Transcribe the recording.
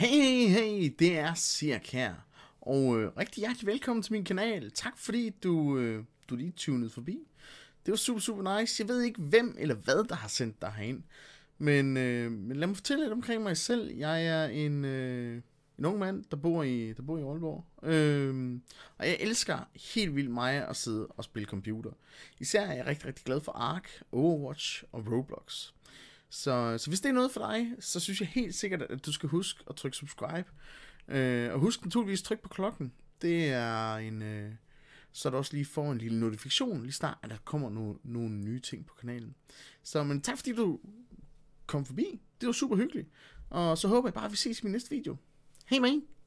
Hey, det er Sirk her, og rigtig hjertelig velkommen til min kanal. Tak fordi du lige tunede forbi. Det var super nice. Jeg ved ikke hvem eller hvad, der har sendt dig herind, men lad mig fortælle lidt omkring mig selv. Jeg er en ung mand, der bor i Aalborg, og jeg elsker helt vildt mig at sidde og spille computer. Især er jeg rigtig glad for Ark, Overwatch og Roblox. Så hvis det er noget for dig, så synes jeg helt sikkert, at du skal huske at trykke subscribe. Og husk naturligvis at trykke på klokken. Det er så du også lige får en lille notifikation lige snart, at der kommer nogle nye ting på kanalen. Men tak fordi du kom forbi. Det var super hyggeligt. Og så håber jeg bare, at vi ses i min næste video. Hej med.